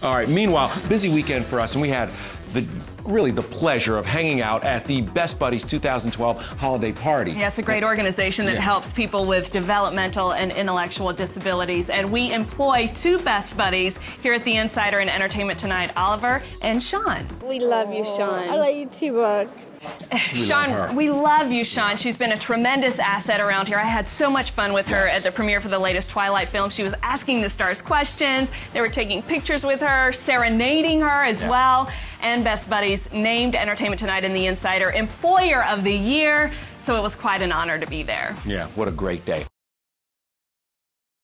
All right, meanwhile, busy weekend for us, and we had really the pleasure of hanging out at the Best Buddies 2012 holiday party. Yeah, it's a great organization that helps people with developmental and intellectual disabilities. And we employ two Best Buddies here at the Insider in Entertainment Tonight, Oliver and Shawn. We love you, Shawn. I love you too, Brooke. Shawn, we love you, Shawn. She's been a tremendous asset around here. I had so much fun with her at the premiere for the latest Twilight film. She was asking the stars questions. They were taking pictures with her, serenading her as well. And Best Buddies named Entertainment Tonight in the Insider Employer of the Year. So it was quite an honor to be there. Yeah, what a great day.